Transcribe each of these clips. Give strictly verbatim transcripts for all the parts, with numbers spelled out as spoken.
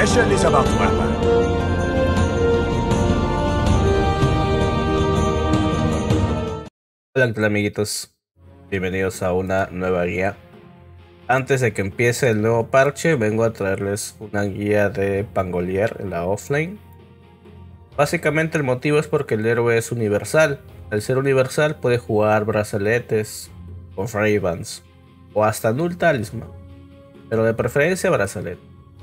mission is about to happen. Hola, ¿qué tal, amiguitos? Bienvenidos a una nueva guía. Antes de que empiece el nuevo parche, vengo a traerles una guía de Pangolier en la offline. Básicamente el motivo es porque el héroe es universal. Al ser universal puede jugar brazaletes con Ray-Bans o hasta Null Talisman, pero de preferencia brazalete.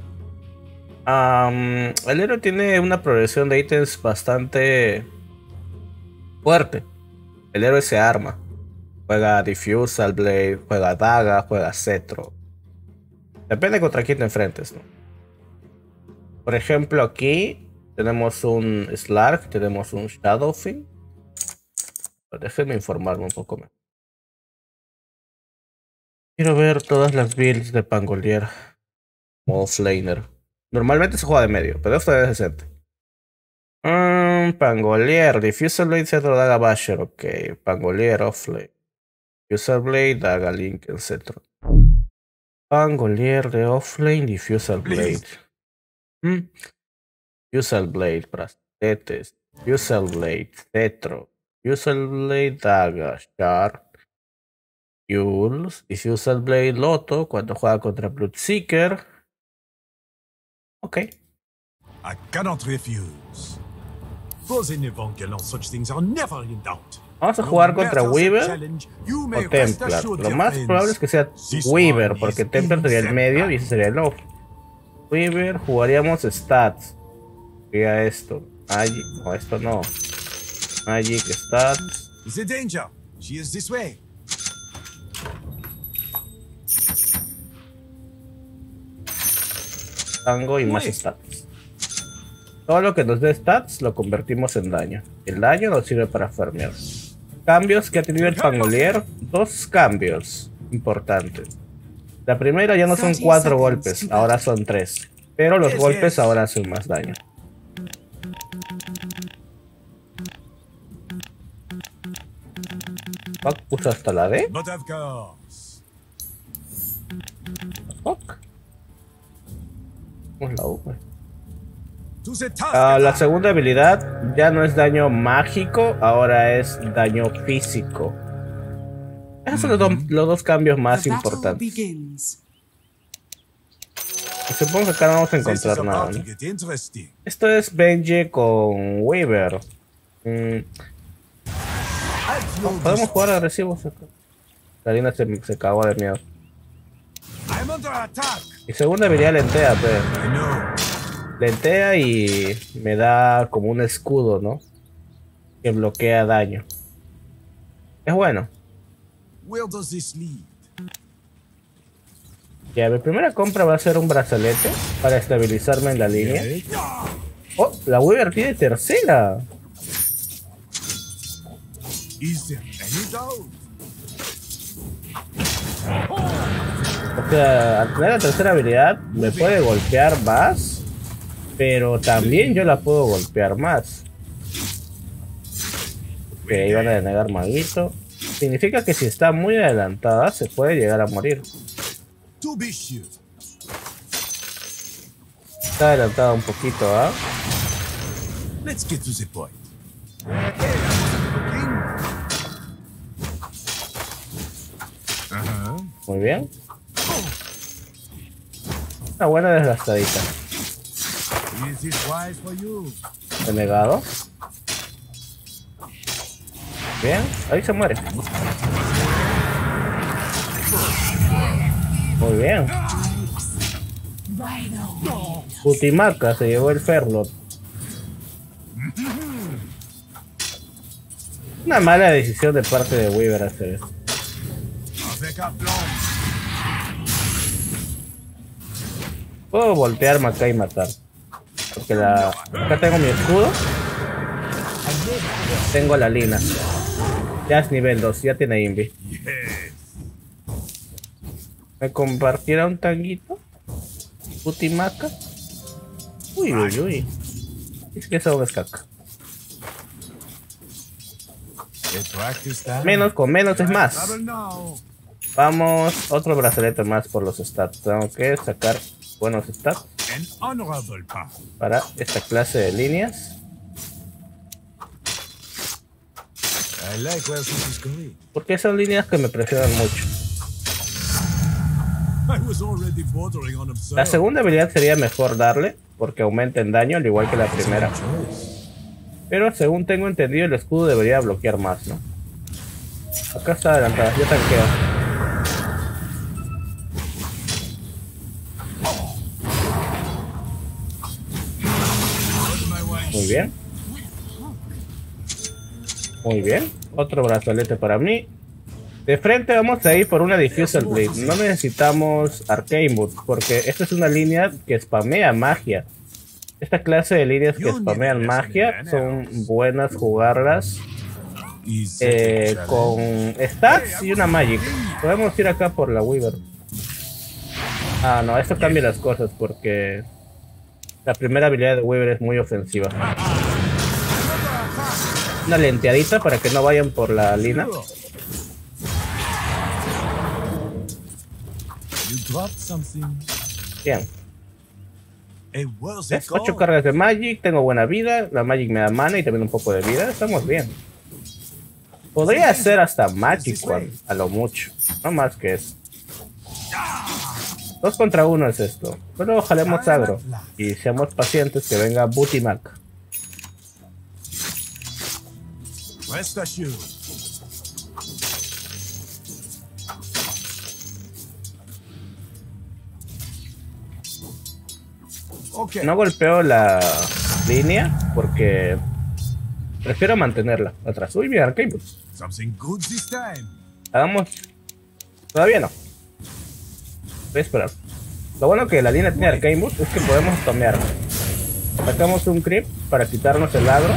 Um, el héroe tiene una progresión de ítems bastante fuerte. El héroe se arma. Juega Diffusal Blade, juega Daga, juega Cetro. Depende contra quién te enfrentes, ¿no? Por ejemplo, aquí tenemos un Slark, tenemos un Shadowfin. Déjenme informarme un poco más. Quiero ver todas las builds de Pangolier. Modo Flaner. Normalmente se juega de medio, pero esta es decente. Mm, Pangolier, Diffusal Blade, Cetro, Daga, Basher. Ok, Pangolier, Offlane. Diffusal Blade, Daga, Link, etcétera. Pangolier de Offlane, Diffusal Blade. Mm. Diffusal Blade, brazaletes. Diffusal Blade, Cetro. Diffusal Blade, Daga, Shard. Jules. Diffusal Blade, Loto cuando juega contra Bloodseeker. Ok. I cannot refuse. Those in Evangelion, such things are never in doubt. Vamos a jugar contra Weaver o Templar. Lo más probable es que sea Weaver, porque Templar sería el medio y ese sería el off. Weaver, jugaríamos Stats. Sería esto. Magic. No, esto no. Magic, Stats. Is it danger? She is this way. Tango y más stats. Todo lo que nos dé stats lo convertimos en daño. El daño nos sirve para farmear. Cambios que ha tenido el Pangolier. Dos cambios importantes. La primera ya no son cuatro golpes, ahora son tres. Pero los golpes ahora hacen más daño. Puso hasta la D. Fuck. La, U, uh, la segunda habilidad ya no es daño mágico, ahora es daño físico. Esos son los, do los dos cambios más importantes. Supongo que acá no vamos a encontrar nada, ¿no? Esto es Benji con Weaver. Mm. Oh, podemos jugar agresivos acá. Karina se, se cagó de miedo. Mi segunda habilidad lentea, pero lentea y me da como un escudo, ¿no? Que bloquea daño. Es bueno. Ya, mi primera compra va a ser un brazalete para estabilizarme en la línea. Oh, la Weaver tiene tercera. O sea, al tener la tercera habilidad me puede golpear más, pero también yo la puedo golpear más. Ok, van a denegar maguito. Significa que si está muy adelantada se puede llegar a morir. Está adelantada un poquito, ¿ah? Muy bien. Una buena desgastadita. Denegado. Bien, ahí se muere. Muy bien. Putimaca se llevó el Ferlot. Una mala decisión de parte de Weaver hacer eso. Puedo voltearme acá y matar. Porque la... acá tengo mi escudo. Tengo la Lina. Ya es nivel dos, ya tiene Invi. ¿Me compartiera un tanguito? Putimaca. Uy, uy, uy. Es que eso es caca. Menos con menos es más. Vamos, otro brazalete más por los stats. Tengo que sacar buenos stats An honorable path. para esta clase de líneas. I like where this is going. Porque son líneas que me presionan mucho. I was already bordering on absurd. La segunda habilidad sería mejor darle, porque aumenta en daño, al igual que la primera. Pero según tengo entendido, el escudo debería bloquear más, ¿no? Acá está adelantada, yo tanqueo. Muy bien. Muy bien. Otro brazalete para mí. De frente vamos a ir por una Diffusal Blade. No necesitamos Arcane Boots, porque esta es una línea que spamea magia. Esta clase de líneas que spamean magia son buenas jugarlas eh, con stats y una magic. Podemos ir acá por la Weaver. Ah, no, esto cambia las cosas porque la primera habilidad de Weaver es muy ofensiva. Una lenteadita para que no vayan por la lina. Bien. ¿Ves? ocho cargas de Magic, tengo buena vida, la Magic me da mana y también un poco de vida, estamos bien. Podría hacer hasta Magic One, a lo mucho, no más que eso. Dos contra uno es esto, pero jalemos agro y seamos pacientes que venga Booty Mac. No golpeo la línea porque prefiero mantenerla atrás. Uy, mira, Arcane Boots. Hagamos... Todavía no. Voy a esperar. Lo bueno que la línea tiene Arcane Boots es que podemos tomear. Sacamos un creep para quitarnos el agro.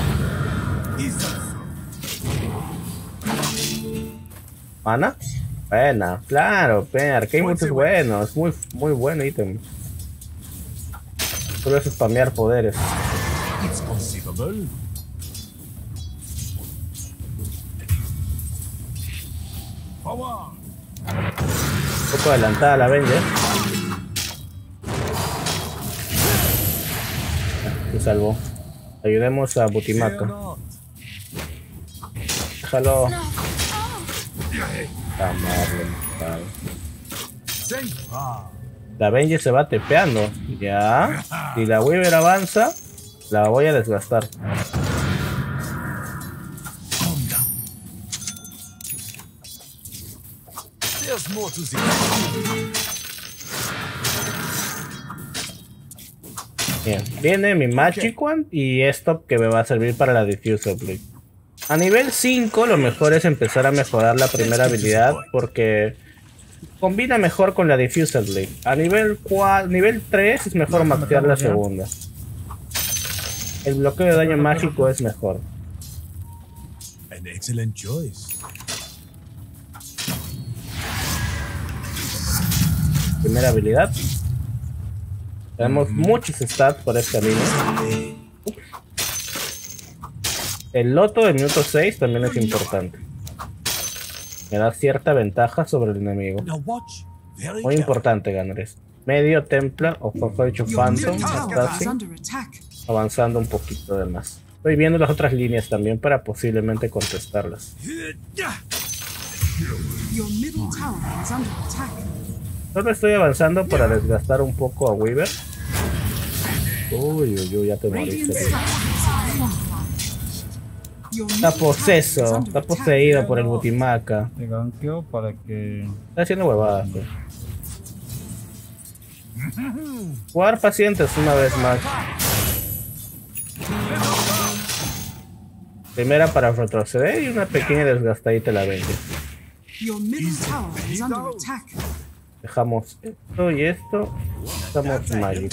¿Mana? Buena, claro, Arcane Boots es bueno, es muy, muy buen ítem. Solo es spamear poderes. Un poco adelantada la Avenger. Se salvó. Ayudemos a Butimaca. Déjalo. La Avenger se va tepeando. Ya. Si la Weaver avanza, la voy a desgastar. Bien. Viene mi Magic One y esto que me va a servir para la Diffusal Blade. A nivel cinco lo mejor es empezar a mejorar la primera habilidad porque combina mejor con la Diffusal Blade. A nivel cuatro, nivel tres es mejor maxear la segunda. El bloqueo de daño mágico es mejor. An excellent choice. Primera habilidad. Tenemos muchos stats por esta línea. El loto de minuto seis también es importante. Me da cierta ventaja sobre el enemigo. Muy importante ganar esto. Medio Templar o Forge Phantom. Así, avanzando un poquito de más. Estoy viendo las otras líneas también para posiblemente contestarlas. Solo estoy avanzando para desgastar un poco a Weaver. Uy, uy, uy, ya te moriste. Está poseso, está poseído por el Butimaca. Te ganqueo para que... Está haciendo huevadas. Pues. Jugar pacientes una vez más. Primera para retroceder y una pequeña desgastadita la veinte. Dejamos esto y esto. Dejamos Magic.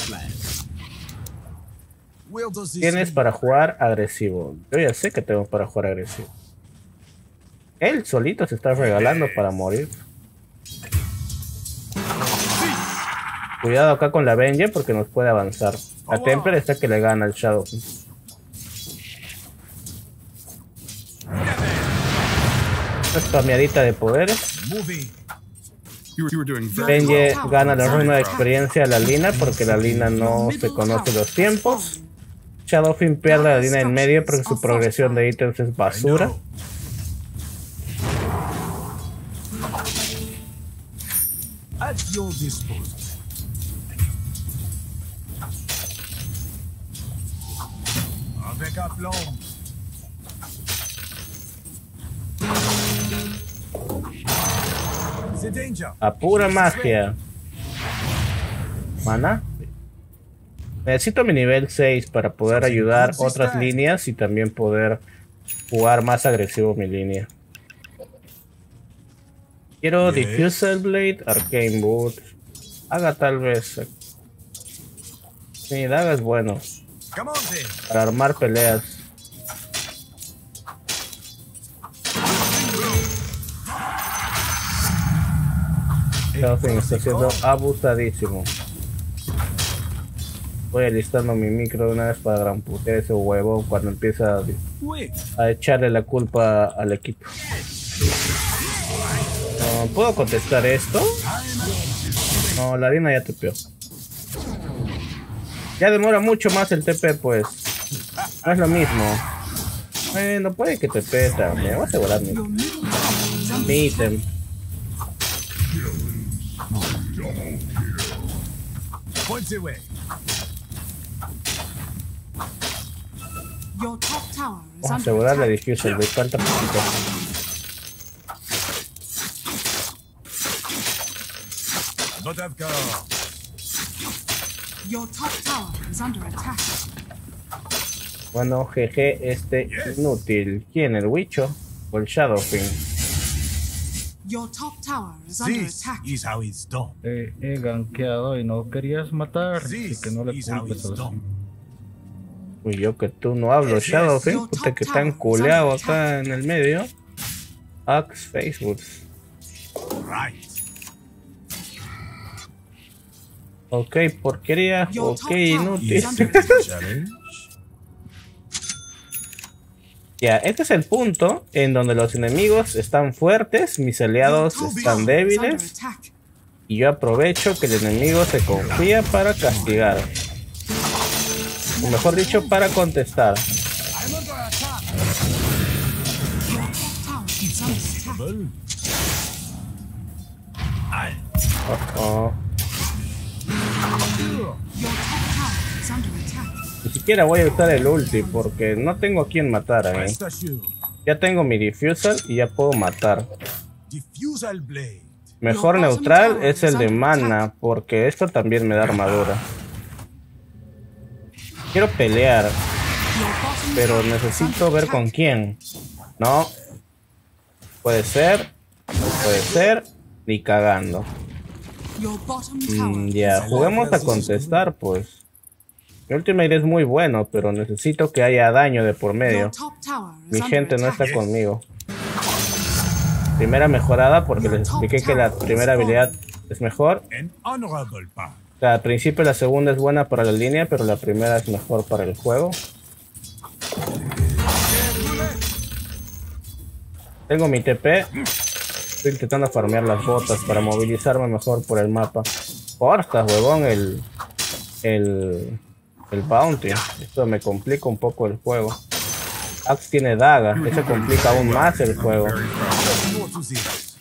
Tienes para jugar agresivo. Yo ya sé que tengo para jugar agresivo. Él solito se está regalando para morir. Cuidado acá con la Avenger porque nos puede avanzar. La Templar está que le gana al Shadow. Una spameadita de poderes. You were, you were doing very Benji well. gana la ronda de experiencia a la Lina porque la Lina no se conoce los tiempos. Shadowfin pierde la Lina en medio porque su progresión de ítems es I basura. know. At your disposal. Avec aplomb. The danger. A pura magia. Mana. Necesito mi nivel seis para poder ayudar otras líneas y también poder jugar más agresivo mi línea. Quiero Yes. Diffusal Blade, Arcane Boot. Haga tal vez. Sí, Daga es bueno Come on then. para armar peleas. Shadowfin está siendo abusadísimo. Voy alistando mi micro de una vez para gran putear ese huevo cuando empieza a, Wait. a echarle la culpa al equipo. No, ¿puedo contestar esto? No, la harina ya tepeó. Ya demora mucho más el T P, pues. No es lo mismo. Bueno, puede que te peta. Me voy a asegurar mi, mi ítem. Point the way. Your top tower is Vamos a under asegurar la attack. diffuser de falta poquito. Not have car. Your top tower is under attack. Bueno, jeje, este inútil. ¿Quién? ¿El Wicho o el Shadowfin? Your top tower is under This attack. is how it's done. Eh, he gankeado y no querías matar, así This que no le is how culpes it's a los... done. Uy, yo que tú no hablo, Yes, yes. Shadowfin. Puta que tan culeado acá en el medio. Axe Facebook. Right. Ok, porquería. Your Ok, top tower inútil. is under attack. Challenge. Ya, este es el punto en donde los enemigos están fuertes, mis aliados Your top están tower is under débiles attack. y yo aprovecho que el enemigo se confía para castigar. O mejor dicho, para contestar. I'm under attack. Your top tower is under attack. Well. I. Oh, oh. Your top tower is under attack. Ni siquiera voy a usar el ulti porque no tengo a quien matar ahí. Rest assured. Ya tengo mi diffusal y ya puedo matar. Diffusal blade. Mejor neutral es el de mana porque esto también me da armadura. Quiero pelear, Your bottom pero tower is necesito under ver con attack. quién. No. Puede ser. No puede ser. Ni cagando. Your bottom Mm, tower ya, is juguemos a contestar, pues. Mi ultimate es muy bueno, pero necesito que haya daño de por Your medio. top tower is Mi under gente no attack. está conmigo. Primera mejorada porque les expliqué que la primera habilidad es mejor. An honorable path. O sea, al principio la segunda es buena para la línea, pero la primera es mejor para el juego. Tengo mi T P. Estoy intentando farmear las botas para movilizarme mejor por el mapa. Corta, huevón, el... El... El bounty. Esto me complica un poco el juego. Axe tiene daga. Eso complica aún más el juego. Just more to this.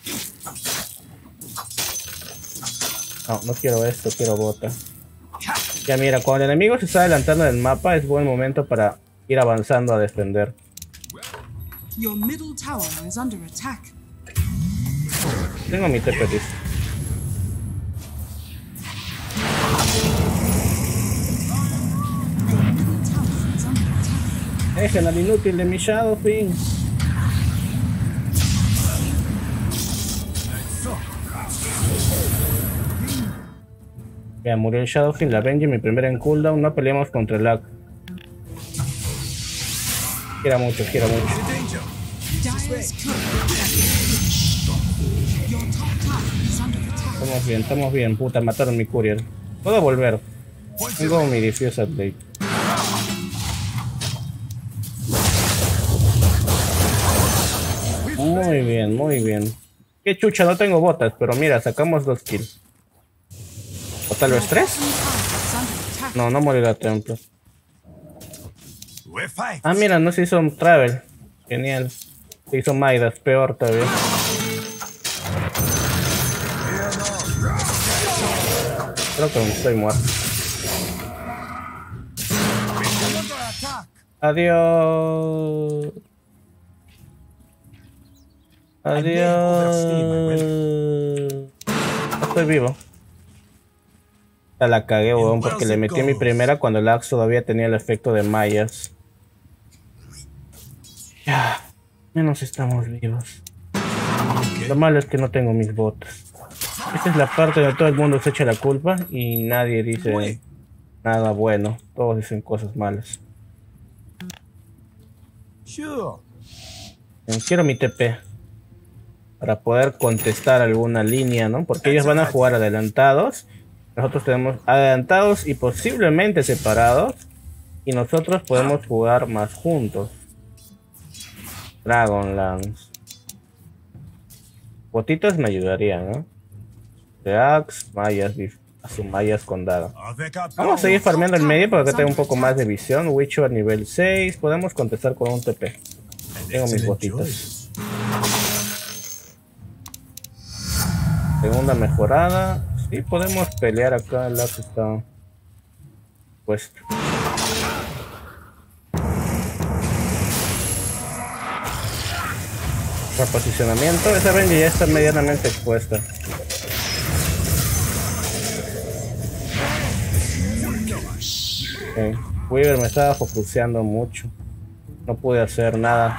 No, no quiero esto, quiero bota. Ya mira, cuando el enemigo se está adelantando en el mapa es buen momento para ir avanzando a defender. Your middle tower is under attack. Tengo mi T P listo. Your middle tower is under attack. Dejen al inútil de mi Shadowfin. Ya murió el Shadowfin, la Benji, mi primera en cooldown. No peleamos contra el Lag. Quiera mucho, quiera mucho. The danger. Dire's turret. Your top tower is under attack. Estamos bien, estamos bien. Puta, mataron mi courier. Puedo volver. Tengo mi diffuser blade. Muy bien, muy bien. Qué chucha, no tengo botas, pero mira, sacamos dos kills. ¿O tal vez tres? No, no morirá templo. We fight. Ah, mira, no se hizo un travel. Genial. Se hizo Midas, peor todavía. Creo que estoy muerto. Adiós. Adiós. No estoy vivo. Ya la cagué, weón, porque le metí mi primera cuando el Axe todavía tenía el efecto de mallas. Ya, menos estamos vivos. Lo malo es que no tengo mis botas. Esta es la parte donde todo el mundo se echa la culpa y nadie dice nada bueno. Todos dicen cosas malas. Sure. Quiero mi T P para poder contestar alguna línea, ¿no? Porque ellos van a jugar adelantados. Nosotros tenemos adelantados y posiblemente separados. Y nosotros podemos jugar más juntos. Dragonlance. Botitas me ayudarían, ¿no? De Axe, mallas, a su mallas con daga. Vamos a seguir farmeando el medio para que tenga un poco más de visión. Witcher a nivel seis. Podemos contestar con un T P. Tengo mis botitas. Segunda mejorada. Sí, podemos pelear acá. El Axe está puesto. Reposicionamiento. Esa Benji ya está medianamente expuesta. Okay. Weaver me estaba focuseando mucho. No pude hacer nada.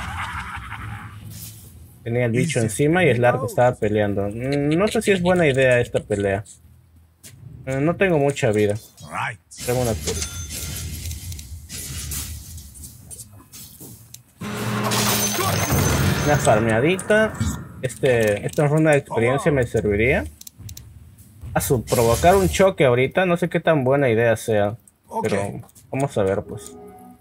Tenía el bicho encima y Slark estaba peleando. No sé si es buena idea esta pelea. No tengo mucha vida. Tengo una cura. Una farmeadita. Este, esta ronda de experiencia me serviría. A su provocar un choque ahorita. No sé qué tan buena idea sea. Pero vamos a ver, pues.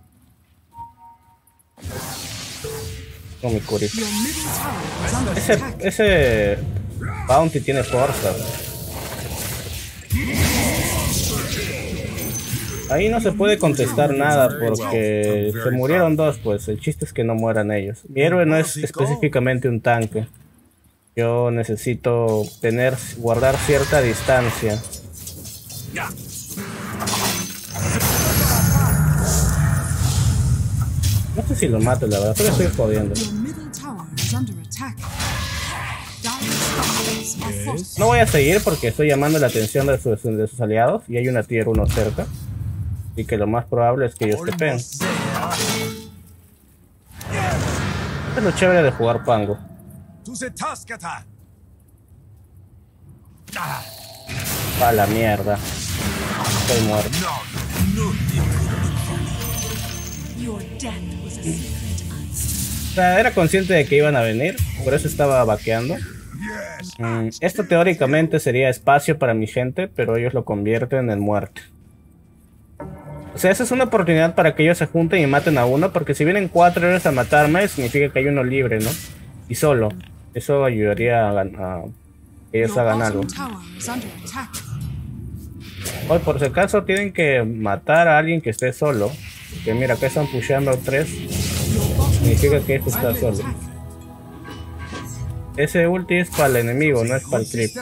Con mi curita. Ese, ese Bounty tiene fuerza. Ahí no se puede contestar nada porque se murieron dos, pues. El chiste es que no mueran ellos. Mi héroe no es específicamente un tanque. Yo necesito tener, guardar cierta distancia. No sé si lo mato, la verdad, pero estoy jodiendo. No voy a seguir porque estoy llamando la atención de sus, de sus aliados y hay una tier uno cerca. Y que lo más probable es que ellos te peguen. Es lo chévere de jugar Pango. A la mierda. Estoy muerto. O sea, era consciente de que iban a venir, por eso estaba vaqueando. Mm, esto teóricamente sería espacio para mi gente, pero ellos lo convierten en muerte. O sea, esa es una oportunidad para que ellos se junten y maten a uno, porque si vienen cuatro héroes a matarme, significa que hay uno libre, ¿no? Y solo. Eso ayudaría a, a que ellos hagan algo. Hoy, por si acaso, tienen que matar a alguien que esté solo. Que mira, acá están pusheando tres. Significa que este está solo. Ese ulti es para el enemigo, no es para el creep.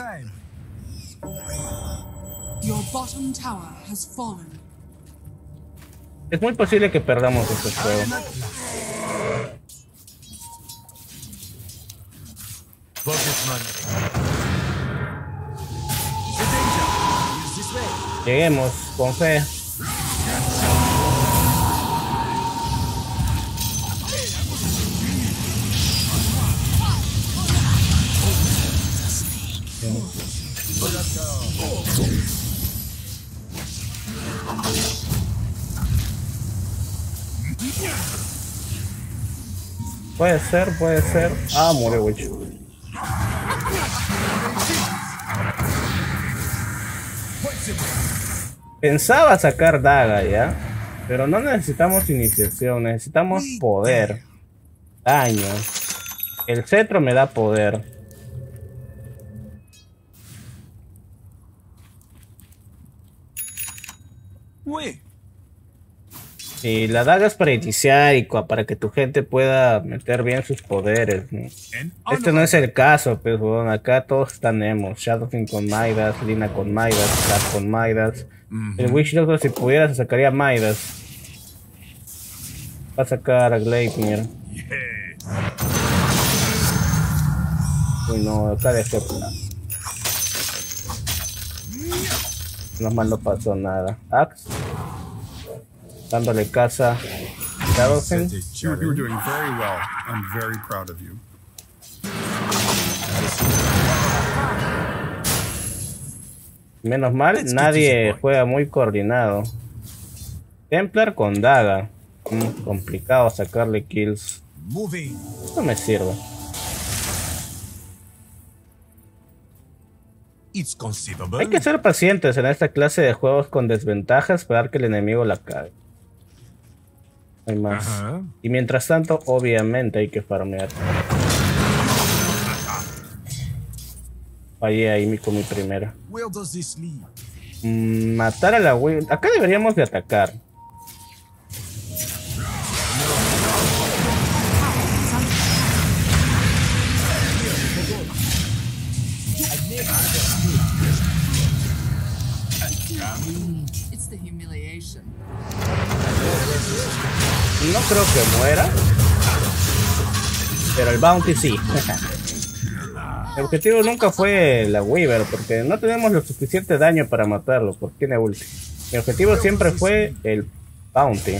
Es muy posible que perdamos este juego. Lleguemos con fe. Puede ser, puede ser. Ah, murió Witch. Pensaba sacar daga ya, pero no necesitamos iniciación, necesitamos poder. Daño. El cetro me da poder. Oui. Y la daga es para iniciar y cua- para que tu gente pueda meter bien sus poderes, ¿no? En Este no es el caso, pues, bueno, acá todos están emos. Shadowfin con Midas, Lina con Midas, Kat con Midas. El Witch Doctor, si pudiera, se sacaría Midas. Va a sacar a Gleipnir. Yes. Uy, no, acá dejé plan. No mal no pasó nada. Axe. Dándole casa. Shadowfin. Set a You're, you're challenge. doing very well. I'm very proud of you. Menos mal, Let's get nadie to the point. juega muy coordinado. Templar con daga. Mm, complicado sacarle kills. Moving. No me sirve. It's conceivable. Hay que ser pacientes en esta clase de juegos con desventajas, esperar que el enemigo la cague. No hay más. Ajá. Y mientras tanto, obviamente hay que farmear. Fallé ahí mi- con mi primera. Where does this lead? Mm, matar a la Wi- acá deberíamos de atacar. It's the humiliation. No creo que muera. Pero el bounty sí. El objetivo nunca fue la Weaver, porque no tenemos lo suficiente daño para matarlo, porque tiene ulti. Mi objetivo siempre fue el bounty.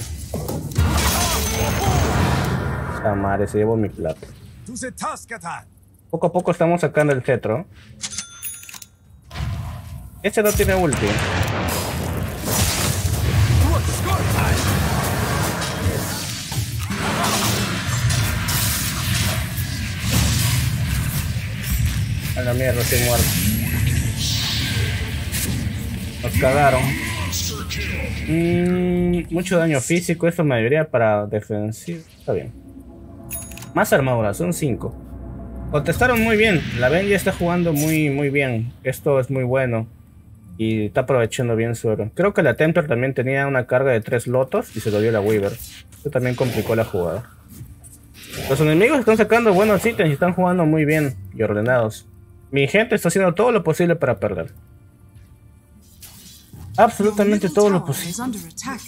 Esta madre, se llevó mi plata. To the task at hand. Poco a poco estamos sacando el cetro. Este no tiene ulti. A la mierda, estoy muerto. Nos cagaron. Mm, mucho daño físico, eso me debería para defensivo. Está bien. Más armadura, son cinco. Contestaron muy bien. La Ben ya está jugando muy muy bien. Esto es muy bueno. Y está aprovechando bien su oro. Creo que la Templar también tenía una carga de tres lotos y se lo dio la Weaver. Esto también complicó la jugada. Los enemigos están sacando buenos ítems y están jugando muy bien y ordenados. Mi gente está haciendo todo lo posible para perder. Absolutamente Your todo middle lo tower posible. is under attack.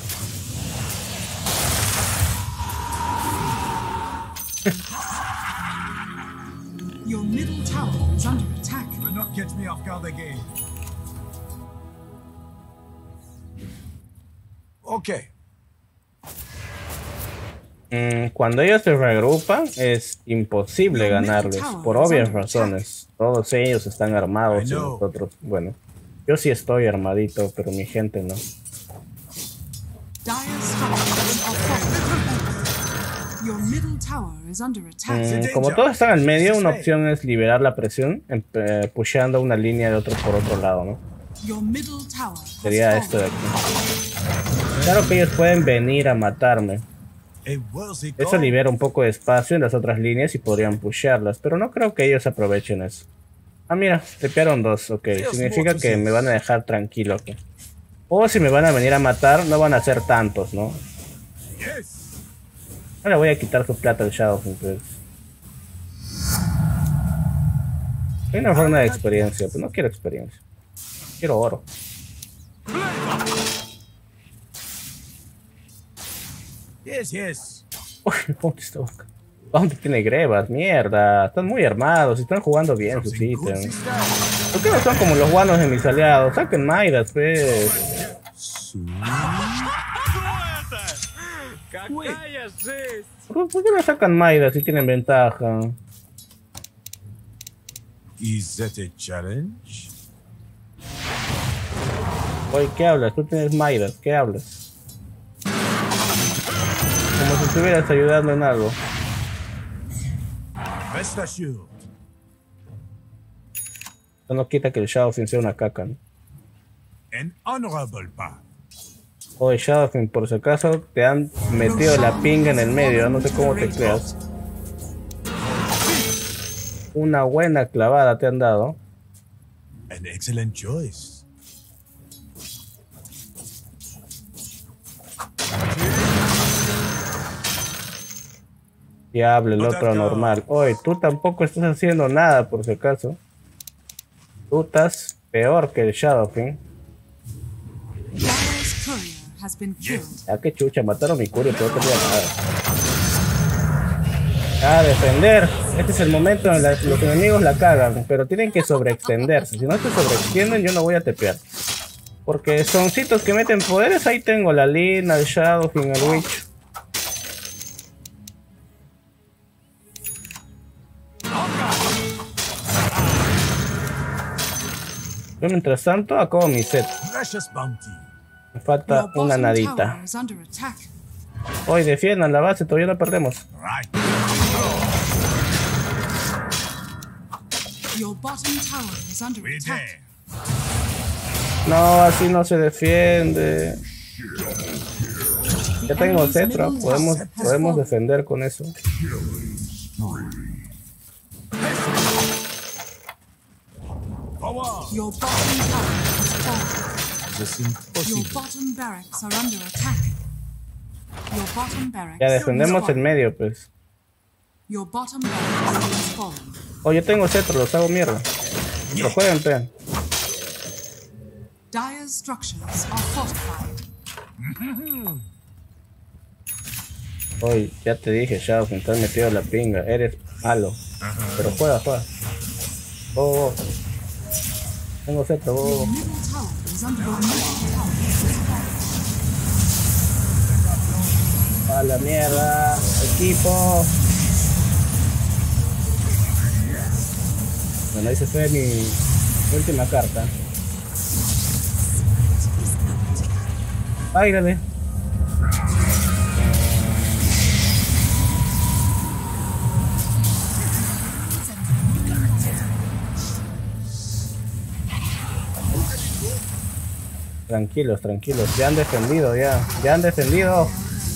Your middle tower is under attack. You will not get me off guard again. Okay. Mm, cuando ellos se reagrupan es imposible ganarles por obvias razones. Todos ellos están armados y nosotros, bueno, yo sí estoy armadito, pero mi gente no. Dire structures are falling. Your middle tower is under attack. Mm, como todos están al medio, una opción es liberar la presión, em- eh, pusheando una línea de otro por otro lado, ¿no? Your middle tower has Sería fallen. esto de aquí. Claro que ellos pueden venir a matarme. A worthy Eso goal. libera un poco de espacio en las otras líneas y podrían pushearlas, pero no creo que ellos aprovechen eso. Ah, mira, tripearon dos, ok. Significa que me van a dejar tranquilo aquí. O si me van a venir a matar, no van a ser tantos, ¿no? Yes. Ahora voy a quitar su plata al Shadow, entonces. Hay una forma de experiencia, pero no quiero experiencia. Quiero oro. Yes, yes. Uy, Bounty está acá. Bounty tiene grebas, mierda. Están muy armados y están jugando bien sus Something good, ítems. sister. ¿Por qué no son como los guanos de mis aliados? Saquen Maidas, pues. ¿Por, por qué no sacan Maidas si tienen ventaja? Is that a challenge? Oye, ¿qué hablas? Tú tienes Maidas, ¿qué hablas? Como si estuvieras ayudando en algo. Rest assured. Eso no quita que el Shadowfin sea una caca, ¿no? An honorable path. Oye, Shadowfin, por si acaso te han metido la pinga en el medio, no sé cómo te creas. Una buena clavada te han dado. An excellent choice. Diablo, el otro anormal. Oye, tú tampoco estás haciendo nada, por si acaso. Tú estás peor que el Shadow King. Dire's courier has been killed. Ah, qué chucha, mataron mi Curio, pero no tenía nada. A defender. Este es el momento en el que los enemigos la cagan, pero tienen que sobreextenderse. Si no se sobreextienden, yo no voy a tepear. Porque soncitos que meten poderes, ahí tengo la Lina, el Shadow King, el Witch. Yo mientras tanto acabo mi set. Precious bounty. Me falta Your una bottom nadita. tower is under attack. Hoy defiendan la base, todavía no perdemos. Right. Your bottom tower is under We're attack. there. No, así no se defiende. Ya tengo cetro, podemos, podemos defender con eso. Forward. Your bottom tower has fallen. This Your impossible. bottom barracks are under attack. Your bottom barracks. Ya defendemos has el fallen. medio, pues. Your bottom barracks has fallen. Oh, yo tengo cetro, los hago mierda. Lo jueguen, pe. Dire's structures are fortified. Hoy ya te dije, Shadow, que estás metido en la pinga. Eres malo. Pero juega, juega. Oh, oh. Tengo cetro, oh, Your oh. middle tower is under your middle tower has fallen. A la mierda, equipo. Bueno, ahí se fue mi última carta. Áirale. Tranquilos, tranquilos. Ya han defendido, ya. Ya han defendido.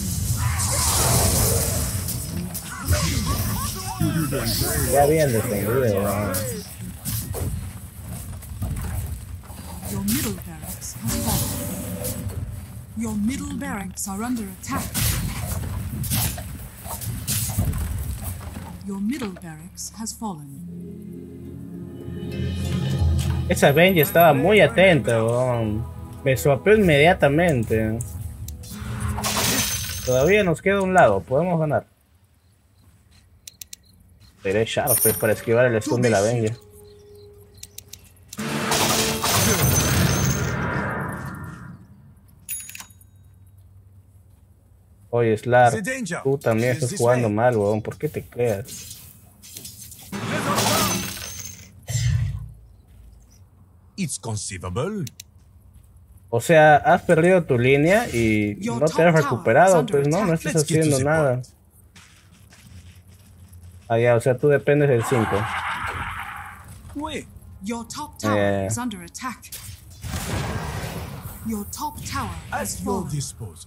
Ya bien defendido, ya. Your middle barracks has fallen. Your middle barracks are under attack. Your middle barracks has fallen. Esa Benji estaba muy atenta, weón. Me swapeó inmediatamente. Todavía nos queda un lado, podemos ganar. Seré Sharp para esquivar el stun de la Benji. Oye, Slar, tú también estás jugando mal, weón. ¿Por qué te creas? It's conceivable. O sea, has perdido tu línea y no te has recuperado, pues no, no estás haciendo nada. Ah, ya, o sea, tú dependes del cinco. Wait. Your top tower Yeah. is under attack. Your top tower has At your fallen. disposal.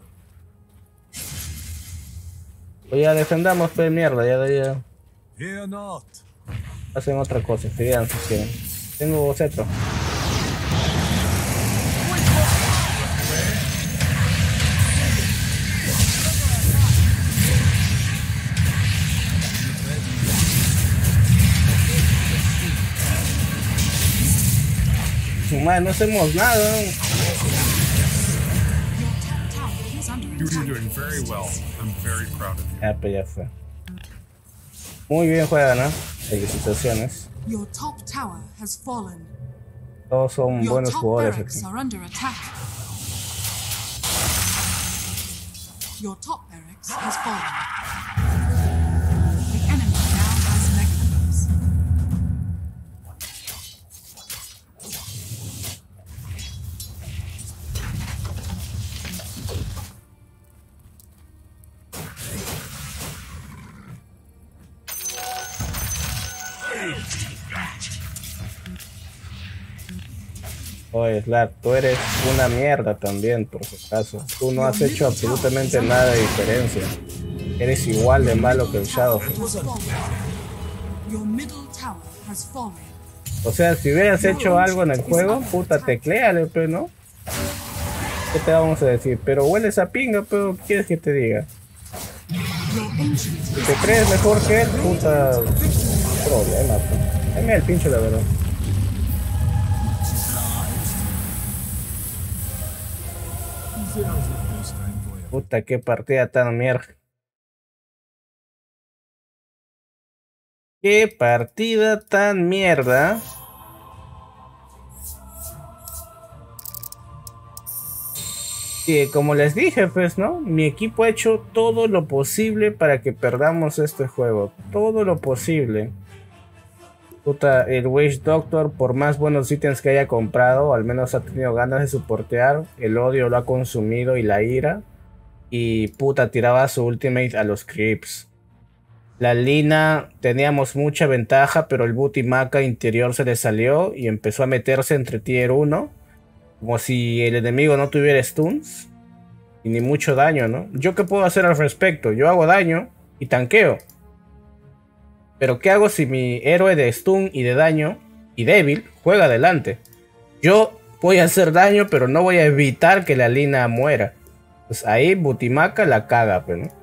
Oye, ya defendamos, pues mierda, ya, ya. Fear not. Hacen otra cosa, fíjense si quieren. Tengo cetro. Madre, no hacemos nada. Your top tower is under You're attack. doing very well. I'm very proud of you. Ya, pues ya fue. Muy bien juegan, ¿no? Felicitaciones. Your top tower has fallen. Todos son Your buenos top jugadores barracks aquí. are under attack. Your top barracks has fallen. The enemy now has negatives. Oye, Slap, tú eres una mierda también, por si acaso. Tú no has hecho absolutamente nada de diferencia. Eres igual de malo que el Shadow. Has fallen. Your middle tower has fallen. O sea, si hubieras hecho algo en el juego, puta, tecléale, pero no. ¿Qué te vamos a decir? Pero hueles a pinga, pero ¿qué quieres que te diga? Your ancient Si te crees mejor que él, puta problema, pues. Dame el pincho, la verdad. Puta, qué partida tan mierda. Qué partida tan mierda. Y como les dije, pues, ¿no? Mi equipo ha hecho todo lo posible para que perdamos este juego. Todo lo posible. Puta, el Witch Doctor, por más buenos ítems que haya comprado, al menos ha tenido ganas de soportear. El odio lo ha consumido y la ira. Y puta, tiraba su ultimate a los creeps. La Lina teníamos mucha ventaja, pero el Booty Maca interior se le salió y empezó a meterse entre tier uno. Como si el enemigo no tuviera stuns. Y ni mucho daño, ¿no? ¿Yo qué puedo hacer al respecto? Yo hago daño y tanqueo. Pero ¿qué hago si mi héroe de stun y de daño y débil juega adelante? Yo voy a hacer daño, pero no voy a evitar que la Lina muera. Pues ahí Butimaca la caga, pues, ¿no?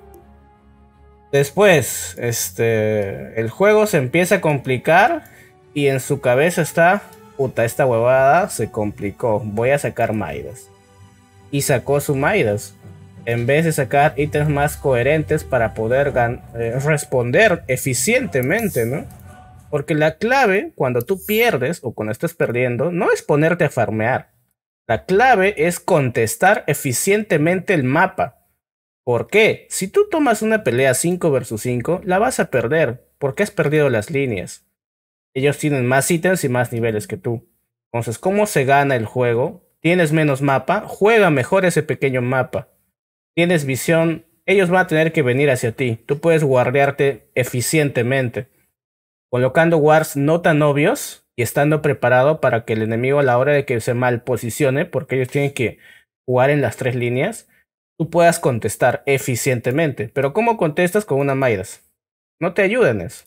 Después, este, el juego se empieza a complicar y en su cabeza está, puta, esta huevada se complicó, voy a sacar Midas. Y sacó su Midas. En vez de sacar ítems más coherentes para poder eh, responder eficientemente, ¿no? Porque la clave cuando tú pierdes o cuando estás perdiendo no es ponerte a farmear. La clave es contestar eficientemente el mapa. ¿Por qué? Si tú tomas una pelea cinco versus cinco, la vas a perder, porque has perdido las líneas. Ellos tienen más ítems y más niveles que tú. Entonces, ¿cómo se gana el juego? Tienes menos mapa, juega mejor ese pequeño mapa. Tienes visión, ellos van a tener que venir hacia ti. Tú puedes guardearte eficientemente, colocando wards no tan obvios y estando preparado para que el enemigo a la hora de que se mal posicione, porque ellos tienen que jugar en las tres líneas, tú puedas contestar eficientemente. Pero ¿cómo contestas con una Midas? No te ayuden eso.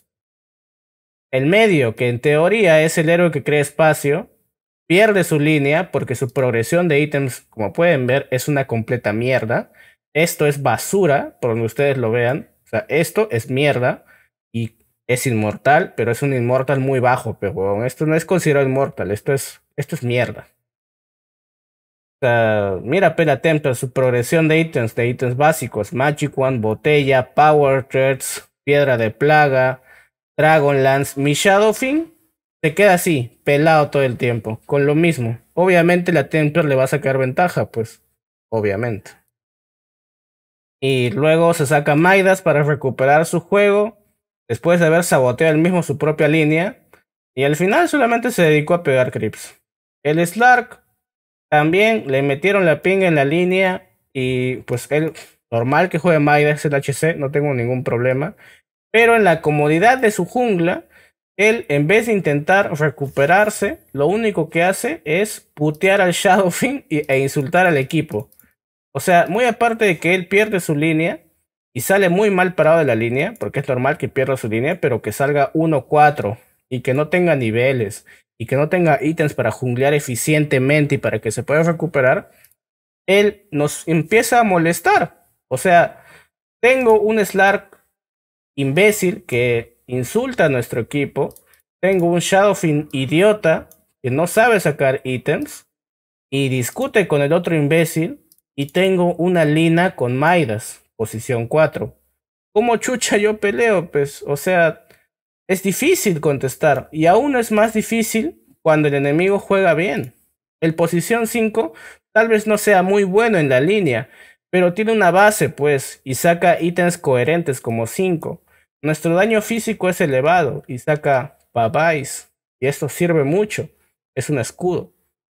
El medio, que en teoría es el héroe que crea espacio, pierde su línea porque su progresión de ítems, como pueden ver, es una completa mierda. Esto es basura, por donde ustedes lo vean. O sea, esto es mierda y es inmortal, pero es un inmortal muy bajo, pero esto no es considerado inmortal, esto es, esto es mierda. O sea, mira Pela Templar, su progresión de ítems, de ítems básicos, Magic Wand, Botella, Power Threads, Piedra de Plaga, Dragonlance, mi Shadowfiend se queda así, pelado todo el tiempo, con lo mismo. Obviamente la Templar le va a sacar ventaja, pues, obviamente. Y luego se saca Midas para recuperar su juego, después de haber saboteado él mismo su propia línea, y al final solamente se dedicó a pegar creeps. El Slark también le metieron la pinga en la línea, y pues él, normal que juegue Midas el H C, no tengo ningún problema, pero en la comodidad de su jungla, él en vez de intentar recuperarse, lo único que hace es putear al Shadowfiend e insultar al equipo. O sea, muy aparte de que él pierde su línea y sale muy mal parado de la línea, porque es normal que pierda su línea, pero que salga uno cuatro y que no tenga niveles y que no tenga ítems para junglear eficientemente y para que se pueda recuperar, él nos empieza a molestar. O sea, tengo un Slark imbécil que insulta a nuestro equipo, tengo un Shadowfiend idiota que no sabe sacar ítems y discute con el otro imbécil. Y tengo una Lina con Midas, posición cuatro. ¿Cómo chucha yo peleo? Pues, o sea, es difícil contestar. Y aún es más difícil cuando el enemigo juega bien. El posición cinco tal vez no sea muy bueno en la línea, pero tiene una base, pues, y saca ítems coherentes como cinco. Nuestro daño físico es elevado y saca babais. Y esto sirve mucho. Es un escudo.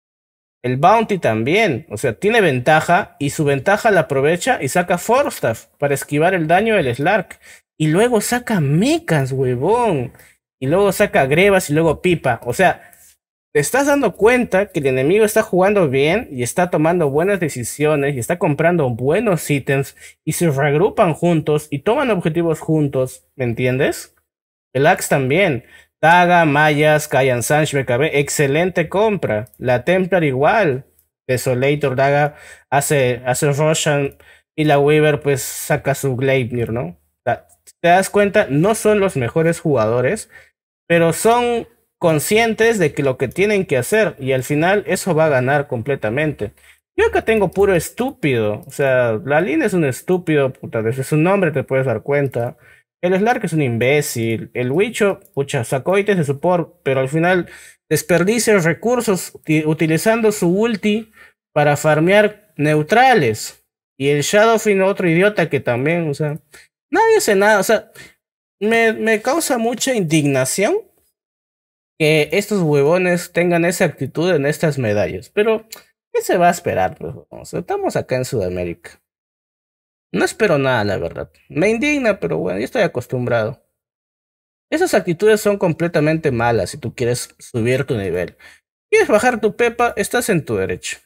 El Bounty también, o sea, tiene ventaja y su ventaja la aprovecha y saca Forstaff para esquivar el daño del Slark. Y luego saca Mechans, huevón. Y luego saca Grebas y luego Pipa. O sea, te estás dando cuenta que el enemigo está jugando bien y está tomando buenas decisiones y está comprando buenos ítems y se regrupan juntos y toman objetivos juntos, ¿me entiendes? El Axe también. Taga, Mayas, Kayan Sanch, B K B, excelente compra. La Templar igual. Desolator, Daga hace, hace Roshan y la Weaver pues saca su Gleipnir, ¿no? sea, te das cuenta, no son los mejores jugadores, pero son conscientes de que lo que tienen que hacer y al final eso va a ganar completamente. Yo acá tengo puro estúpido, o sea, la Lina es un estúpido, puta, desde su nombre te puedes dar cuenta. El Slark es un imbécil, el Wicho, pucha, sacó ítems de support, pero al final desperdicia recursos utilizando su ulti para farmear neutrales. Y el Shadowfiend, otro idiota que también, o sea, nadie hace nada, o sea, me, me causa mucha indignación que estos huevones tengan esa actitud en estas medallas. Pero, ¿qué se va a esperar? Pues, o sea, estamos acá en Sudamérica. No espero nada, la verdad. Me indigna, pero bueno, yo estoy acostumbrado. Esas actitudes son completamente malas si tú quieres subir tu nivel. ¿Quieres bajar tu pepa? Estás en tu derecho.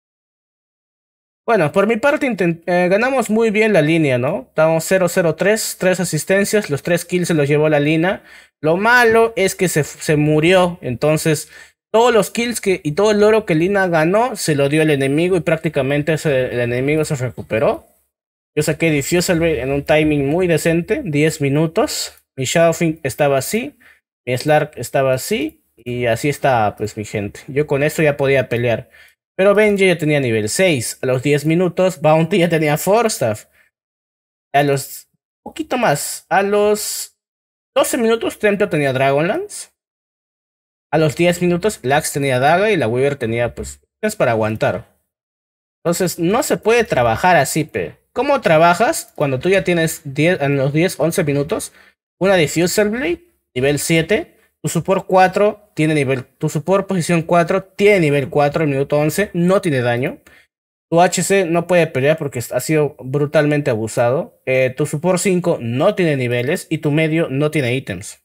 Bueno, por mi parte eh, ganamos muy bien la línea, ¿no? Estamos cero cero tres, tres asistencias, los tres kills se los llevó la Lina. Lo malo es que se, se murió, entonces todos los kills que, y todo el oro que Lina ganó se lo dio el enemigo y prácticamente ese, el enemigo se recuperó. Yo saqué Diffusal Blade en un timing muy decente, diez minutos. Mi Shadowfiend estaba así, mi Slark estaba así y así está pues mi gente. Yo con esto ya podía pelear. Pero Benji ya tenía nivel seis. A los diez minutos, Bounty ya tenía Forstaff. A los... poquito más. A los doce minutos, Templo tenía Dragonlance. A los diez minutos, Lax tenía Daga y la Weaver tenía, pues, es para aguantar. Entonces, no se puede trabajar así, pe. ¿Cómo trabajas cuando tú ya tienes diez, en los diez, once minutos una Diffusal Blade, nivel siete? Tu support cuatro tiene nivel, tu support posición cuatro tiene nivel cuatro, el minuto once no tiene daño. Tu H C no puede pelear porque ha sido brutalmente abusado. Eh, tu support cinco no tiene niveles y tu medio no tiene ítems.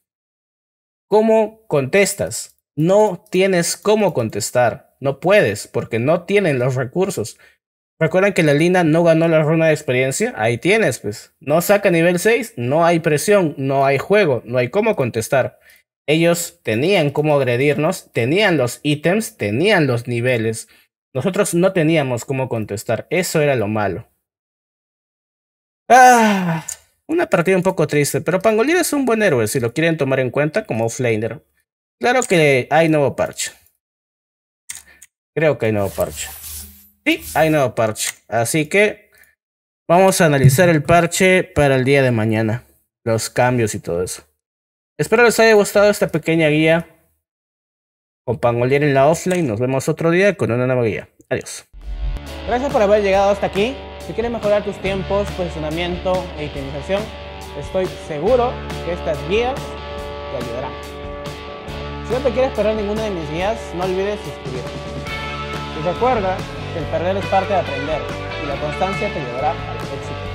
¿Cómo contestas? No tienes cómo contestar. No puedes porque no tienen los recursos. Recuerdan que la Lina no ganó la runa de experiencia. Ahí tienes, pues. No saca nivel seis, no hay presión, no hay juego, no hay cómo contestar. Ellos tenían cómo agredirnos, tenían los ítems, tenían los niveles. Nosotros no teníamos cómo contestar. Eso era lo malo. Ah, una partida un poco triste, pero Pangolier es un buen héroe si lo quieren tomar en cuenta como offlaner. Claro que hay nuevo parche. Creo que hay nuevo parche. Sí, hay nuevo parche. Así que vamos a analizar el parche para el día de mañana. Los cambios y todo eso. Espero les haya gustado esta pequeña guía con Pangolier en la offline. Nos vemos otro día con una nueva guía. Adiós. Gracias por haber llegado hasta aquí. Si quieres mejorar tus tiempos, posicionamiento e itemización, estoy seguro que estas guías te ayudarán. Si no te quieres perder ninguna de mis guías, no olvides suscribirte. Y recuerda que el perder es parte de aprender y la constancia te llevará al éxito.